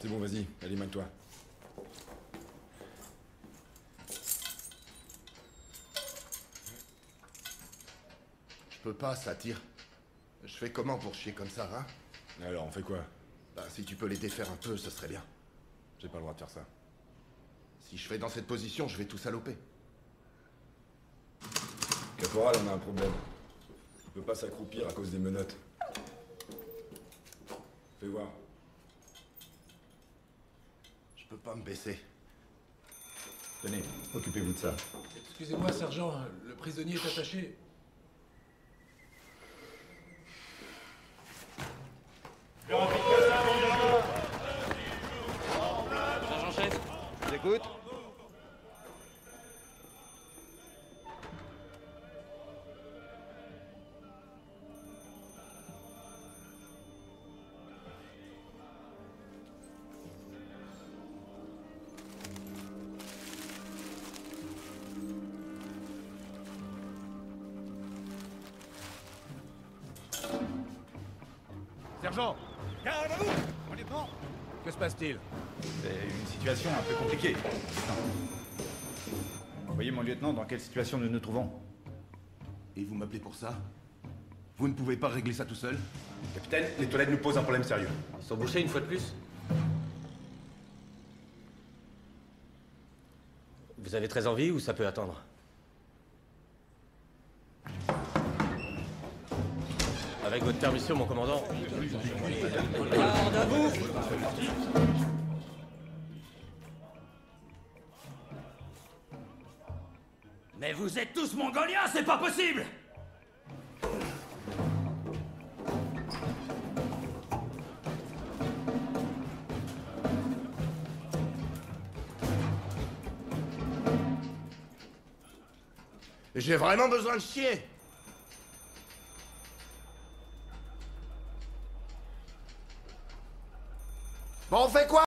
C'est bon, vas-y, alimente-toi. Je peux pas, ça tire. Je fais comment pour chier comme ça, hein? Alors, on fait quoi? Bah, si tu peux les défaire un peu, ce serait bien. J'ai pas le droit de faire ça. Si je fais dans cette position, je vais tout saloper. Caporal, on a un problème. Il peut pas s'accroupir à cause des menottes. Fais voir. Je peux pas me baisser. Tenez, occupez-vous de ça. Excusez-moi, sergent, le prisonnier est attaché. Sergent-chef, je vous écoute. Sergent! Garde à vous! Lieutenant! Que se passe-t-il? C'est une situation un peu compliquée. Vous voyez, mon lieutenant, dans quelle situation nous nous trouvons? Et vous m'appelez pour ça? Vous ne pouvez pas régler ça tout seul? Capitaine, les toilettes nous posent un problème sérieux. Ils sont bouchés une fois de plus. Vous avez très envie ou ça peut attendre? Avec votre permission, mon commandant. Garde à vous! Mais vous êtes tous mongoliens, c'est pas possible! J'ai vraiment besoin de chier! Bon, on fait quoi?